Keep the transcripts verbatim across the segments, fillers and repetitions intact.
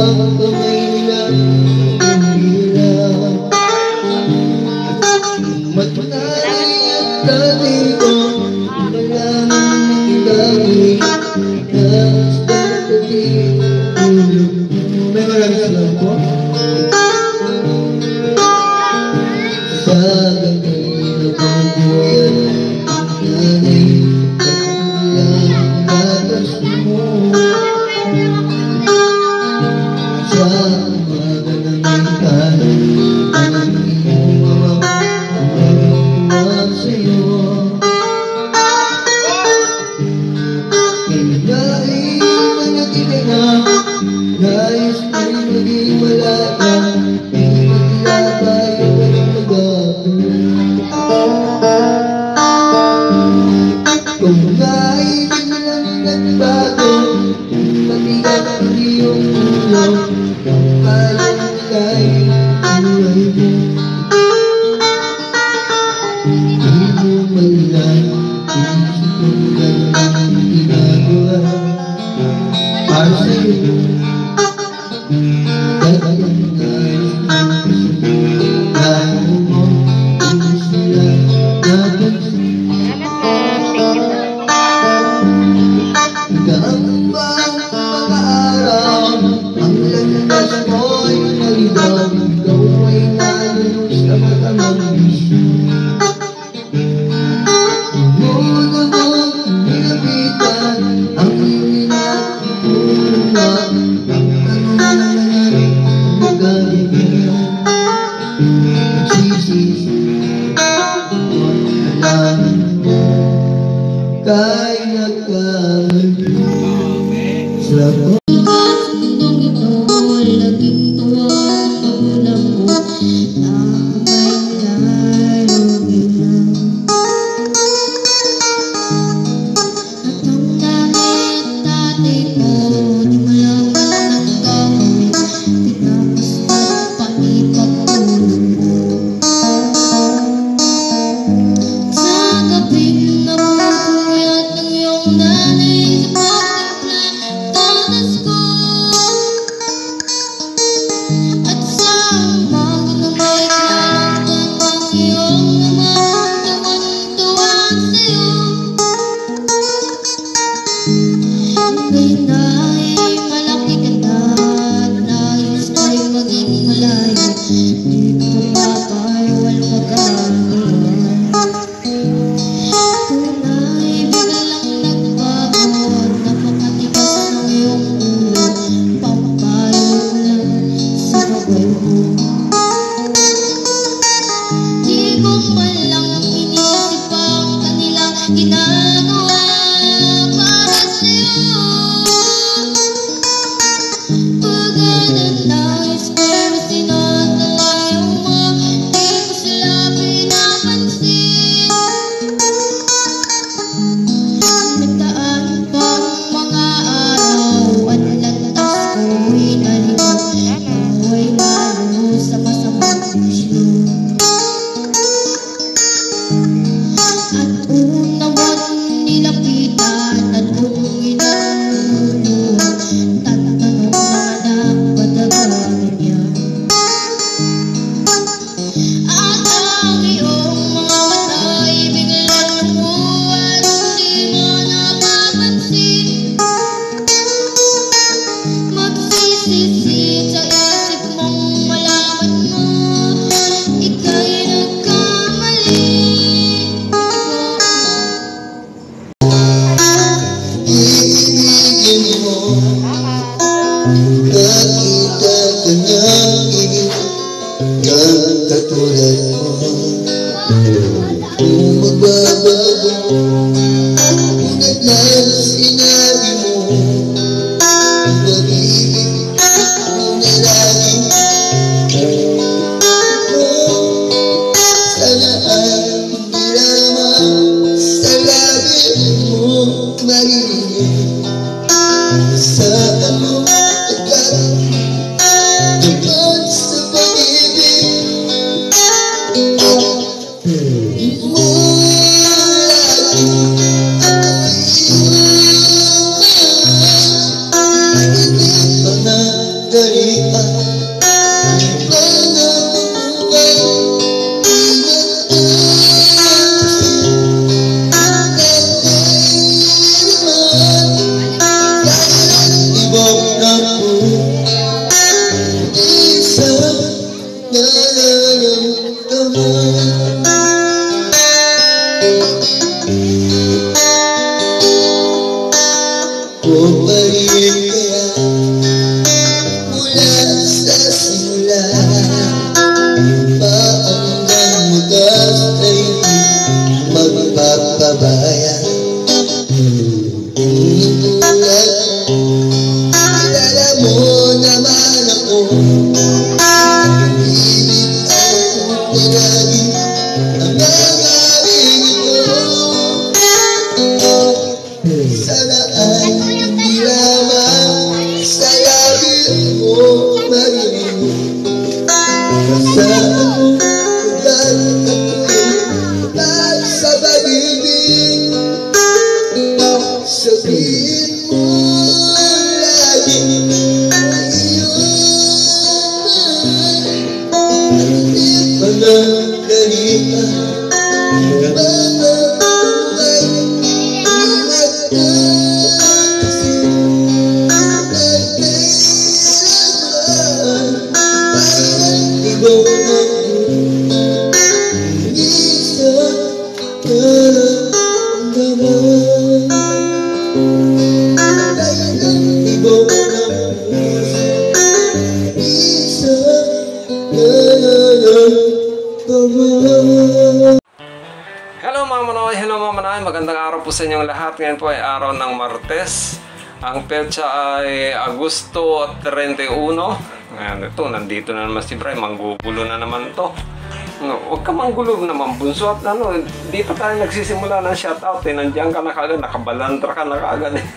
ang kamay nila ang hirap. Matutay at dati ko malaman ang gagawin Tapos dati ulog. May maraming salamat po. Sa gabi na pagbuyan ang nanay Pagkulang gatas mo Sa umaga na may kanan Ang iyong mama ang iwan sa'yo. Kinain mga tinga Nais ay maging malaya Hindi maglabay walang magagawin. Kung naibig lang nagbago Mabigat ang iyong ulo Kung kayang nilay buhay mo Di mo malang Inisip mo lang ang ginagawa Para sa'yo Kagayang nais mo Ayaw mo Hindi sila napansin. Gambang mga araw Ang landas mo'y naligaw Ikaw ay nalos sa matamang bisyo. Muna mong nilapitan Ang iyong inatutulunga Ang nangyayari nagalibigan. Nagsisisi Ang alaman mo Kay nagkamali sa mundong ito, laging tuwa ang magulang mo na may nalugin na. At ang nanay at tatay ko, di malaman ang gagawin, tinapos at paipagtulog mo. Sa gabing napupuyat ng iyong nanay sa gatas ko at sa umaga na may kalaban ang iyong naman tuwan-tuwa sa'yo. Ngayon ay malaki ka na at nais ay maging malayo. Di ko mapayawal magagawa. Tunay biglang nagbago at napakatigas ng iyong ulo. Pampayo ko lang sa buhay mo. Di ko man lang inisip ang kanilang ginagawa para sa'yo. Pagkananais pero sinasalayo mo, di ko sila pinapansin. Nagdaan pa ang mga araw at landas ko'y naligaw. Nawa'y lalo sa masamang bisyo. At unawan nilapitan at kung inanuluhan, tatanong na napatagalan niya. At ang iyong mga mata'y biglang lumuhan, di mo napapansin. Magsisisi sa isip mong malaman mo, ika'y nagkamali. Iibigin mo Nakita ka niyang ibig Kang katulad mo Kung magbabago Ngunit lang sinabi mo Pag-ibig mo na lagi Oh, sana ay hindi lamang Sa labi mo marinig Saan mo agad Dapat sa pag-ibig Mo lagi dali ka Mga buhay Ibang na po Isa nararamdaman Bumalik kaya mula sa simula Paanggang mudas ay di magpapabaya Inulat kilala mo naman ako Pilit ang tinagin ang nangaring ito Sanaan di lamang sa labi mo marinig Saan ugat ako'y at sa pag-ibig Sabihin mo lagi ang iyong mahal Mga dalita Mga buhay Hello mga manoy, hello mga manoy, magandang araw po sa inyong lahat. Ngayon po ay araw ng Martes. Ang petsa ay Agosto thirty-one. Ngayon ito, nandito na naman si Bray, manggugulo na naman to. Huwag ka manggulo naman bunso at ano, di pa tayo nagsisimula ng shoutout eh. Nandiyan ka na kagad, nakabalandra ka na kagad eh.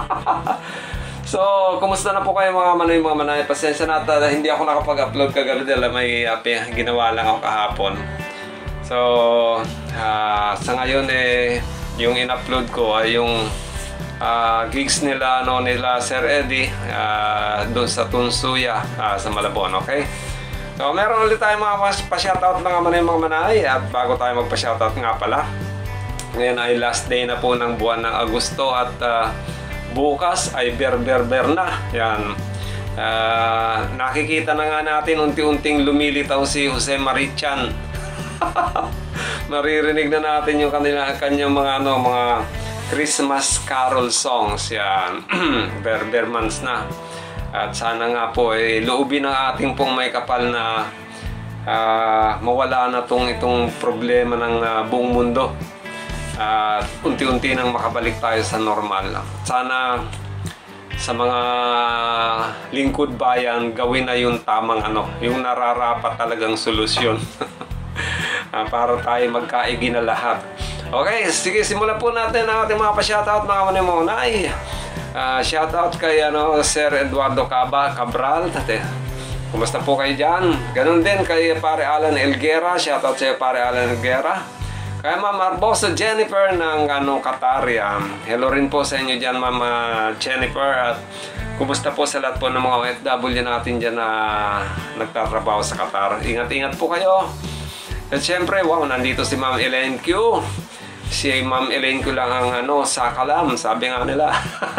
So, kumusta na po kayo mga manoy, mga manoy? Pasensya na at uh, hindi ako nakapag-upload kagabi dahil may uh, ginawa lang ako kahapon. So, uh, sa ngayon eh, yung in-upload ko ay yung uh, gigs nila, no, nila Sir Eddie uh, doon sa Tunsuya uh, sa Malabon, okay? So, meron ulit tayong mga pa-shoutout mga manay mga manay. At bago tayo magpa-shoutout nga pala, ngayon ay last day na po ng buwan ng Agosto at uh, bukas ay ber-ber-ber na. Yan. Uh, nakikita na nga natin unti-unting lumilitaw si Jose Marichan. Maririnig na natin yung kanila, kanyang mga, ano, mga Christmas carol songs. Yan. Ber-ber months na. At sana nga po eh, loobin ng ating pong may kapal na uh, mawala na tong itong problema ng uh, buong mundo. At uh, unti-unti nang makabalik tayo sa normal. Sana sa mga lingkod bayan gawin na yung tamang ano, yung nararapat talagang solusyon. uh, para tayo magkaigi na lahat. Okay, sige, simulan po natin ang ating mga pa-shoutout mga manimonay. Uh, shoutout kay ano, Sir Eduardo Caba, Cabral. Tate, kumusta po kayo dyan? Ganun din kay Pare Alan Elguera. Shoutout sa Pare Alan Elguera. Kay Ma'am Arbosa Jennifer ng ano, Qatar. Yan. Hello rin po sa inyo dyan, Ma'am uh, Jennifer. At kumusta po sa lahat po ng mga O F W natin dyan na nagtatrabaho sa Qatar. Ingat-ingat po kayo. At syempre, wow, nandito si Ma'am Elaine Q. Si Ma'am Elaine Q lang ang ano, sakalam, sabi nga nila.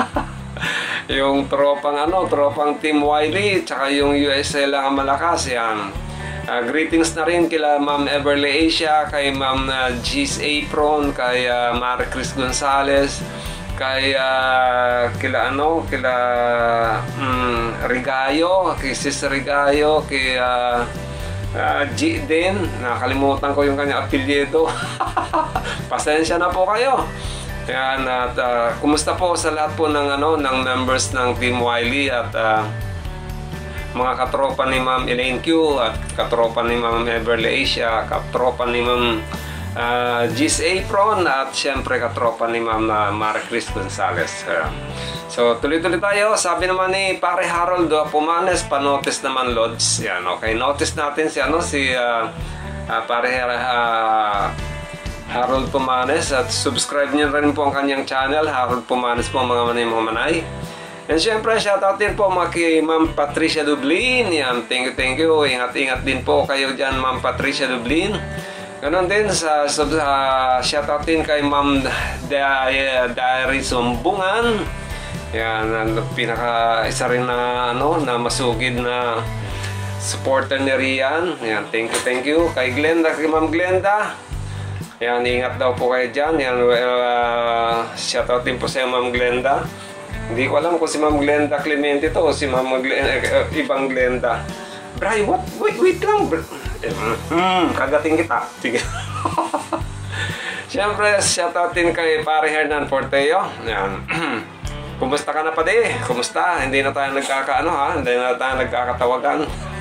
Yung tropang ano, tropang Team Wiley, tsaka yung U S A lang ang malakas. Yan. Uh, greetings na rin kila Ma'am Everly Asia, kay Ma'am uh, G's Apron, kay uh, Mary Chris Gonzalez, kay uh, kila ano, kila um, Rigayo, kay Sis Rigayo, kay uh, uh, G din, nakalimutan ko yung kanya apelyido. Pasensya na po kayo. Yan, at uh, kumusta po sa lahat po ng ano, ng members ng Team Wiley at uh, mga katropa ni Ma'am Elaine Q at katropa ni Ma'am Everly Asia, katropa ni Ma'am uh, G's Apron at syempre katropa ni Ma'am uh, Mary Chris Gonzalez. Uh, so tuloy-tuloy tayo. Sabi naman ni Pare Harold Pumanes, pa-notice naman Lods. Yan, okay, notice natin si ano, si uh, uh, Pare uh, Harold Pumanes at subscribe niyo rin po ang kanyang channel, Harold Pumanes po mga manay mga manay. And syempre, shoutout din po mga kay Ma'am Patricia Dublin. Yan, thank you, thank you. Ingat-ingat din po kayo dyan, Ma'am Patricia Dublin. Ganon din, sa, sa, sa shoutout din kay Ma'am Diary Sumbungan. Yan, pinaka isa rin na, ano, na masugid na supporter ni Rian. Yan, thank you, thank you. Kay Glenda, kay Ma'am Glenda. Yan, ingat daw po kayo dyan. Yan, uh, shoutout din po sa Ma'am Glenda. Hindi ko alam kung si Ma'am Glenda Clemente to o si Ma'am Glenda, uh, ibang Glenda. Bray, what? Wait, wait lang. Hmm, kagating kita. Sige. Siyempre, shoutout din kay Pare Hernan Porteo. Yan. Kumusta ka na pa di? Kumusta? Hindi na tayo nagkakaano ha? Hindi na tayo nagkakatawagan.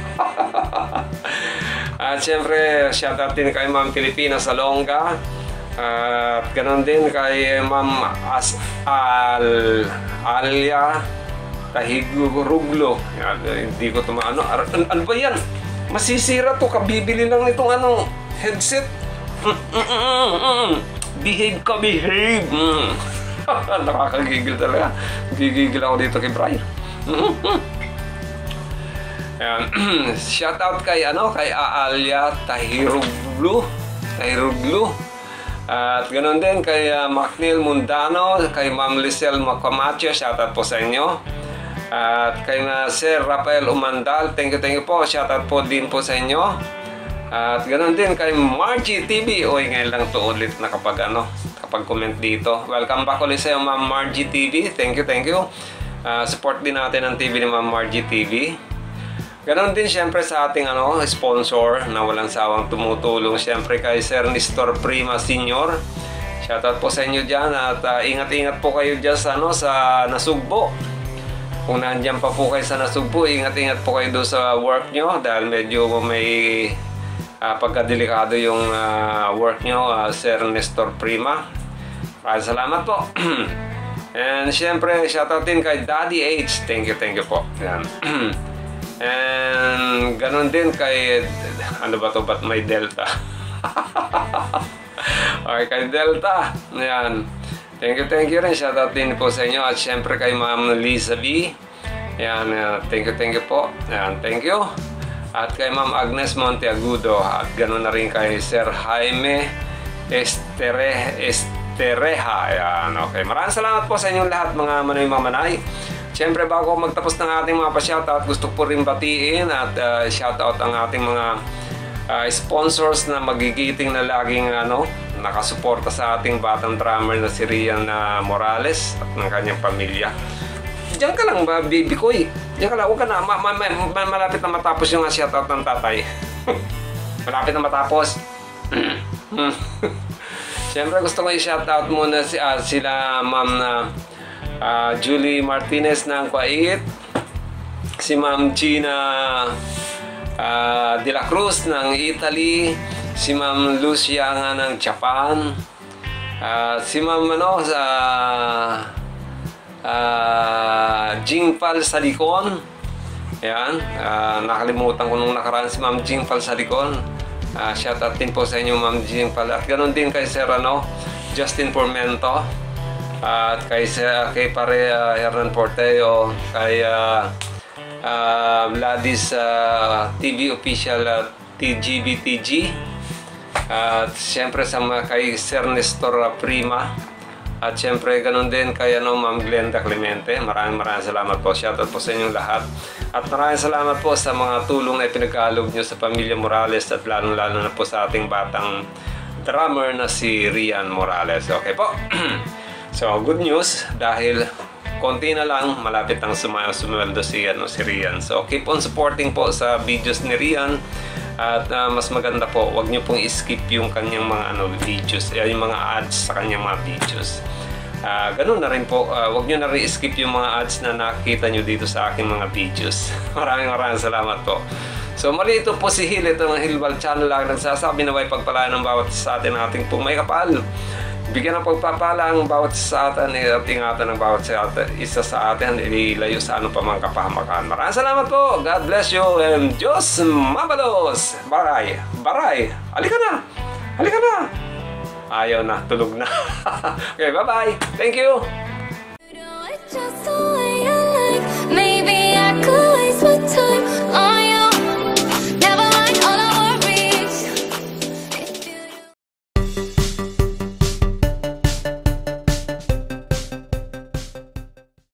At siyempre, shoutout din kay Ma'am Pilipina Salonga. At uh, ganoon din kay Ma'am As Al Alia Tahiguruglo. Yan, hindi ko ito maano. Ano, ano ba yan? Masisira to. Kabibili lang nitong ano, headset. Mm, mm, mm, mm. Behave ka, behave. Mm. Nakakagigil talaga. Gigigil ako dito kay Brian. Mm, mm. Yan. Shoutout kay ano, kay Alia Tahiruglu. Tahiruglu. At ganoon din kay uh, Macnil Mundano, kay Ma'am Lisel Macamacho, shoutout po sa inyo. At kay uh, Sir Rafael Umandal, thank you, thank you po, shoutout po din po sa inyo. At ganoon din kay Margie T V, oy ngayon lang to ulit na kapag ano, kapag comment dito. Welcome back ulit sa iyo, Ma'am Margie T V, thank you, thank you. Uh, support din natin ang T V ni Ma'am Margie T V. Ganon din siyempre sa ating ano, sponsor na walang sawang tumutulong, siyempre kay Sir Nestor Prima Senior. Shoutout po sa inyo dyan at uh, ingat-ingat po kayo dyan sa, ano, sa Nasugbo. Kung nandiyan pa po kayo sa Nasugbo, ingat-ingat po kayo doon sa work nyo dahil medyo may uh, pagkadelikado yung uh, work nyo, uh, Sir Nestor Prima. Maraming salamat po. And siyempre shoutout din kay Daddy H. Thank you, thank you po. Yan. And ganon din kay ano ba to, ba't may Delta? Okay, kay Delta. Yan. Thank you, thank you rin. Shoutout din po sa inyo. At syempre kay Ma'am Lisa B. Yan, uh, thank you, thank you po. Yan, thank you. At kay Ma'am Agnes Monteagudo. At ganon na rin kay Sir Jaime Estere, Estereha. Yan, okay. Maraming salamat po sa inyong lahat mga manoy mamanay. Siyempre, bago magtapos ng ating mga pa-shoutout, gusto ko rin batiin at uh, shoutout ang ating mga uh, sponsors na magigiting na laging ano, nakasuporta sa ating batang drummer na si Rian uh, Morales at ng kanyang pamilya. Diyan ka lang ba, baby ko eh. Diyan ka lang, huwag ka na, ma ma ma malapit na matapos yung uh, shoutout ng tatay. Malapit na matapos. Siyempre, gusto ko i-shoutout muna si, uh, sila ma'am na Uh, Julie Martinez ng Kuwait, si Ma'am Gina uh, De La Cruz ng Italy, si Ma'am Lucia nga ng Japan, uh, si Ma'am ano, sa uh, Jingpal Salikon. Yan, uh, nakalimutan ko nung nakaraan si Ma'am Jingpal Salikon. Uh, shoutout din po sa inyo, Ma'am Jingpal. At ganoon din kay Sir ano, Justin Formento. At kay, kay pare uh, Hernan Porteo, kay uh, uh, Vladis uh, T V official uh, T G B T G. At siyempre sa kay Sir Nestor Prima. At siyempre ganun din kay ano, Ma'am Glenda Clemente. Maraming maraming salamat po. Shoutout po sa inyong lahat. At maraming salamat po sa mga tulong na ipinagkaloob nyo sa pamilya Morales at lalong-lalo na po sa ating batang drummer na si Rian Morales. Okay po. So, good news dahil konti na lang, malapit ang sumweldo si, ano, si Rian. So, keep on supporting po sa videos ni Rian. At uh, mas maganda po, wag nyo pong skip yung kanyang mga ano, videos, uh, yung mga ads sa kanyang mga videos. Uh, ganun na rin po, uh, wag nyo na rin skip yung mga ads na nakikita nyo dito sa aking mga videos. Maraming maraming salamat po. So, mali ito po si Hill, ito ng Hilbal Channel lang nagsasabi na may pagpalaan ng bawat sa atin ng ating pong may kapal. Bigyan ng pagpapala ang bawat sa atin at ingatan ng bawat sa atin, isa sa atin, ilayo sa anong pamang kapahamakan. Maraming salamat po. God bless you and Diyos mabalos. Baray. Baray. Halika na. Halika na. Ayaw na. Tulog na. Okay, bye-bye. Thank you.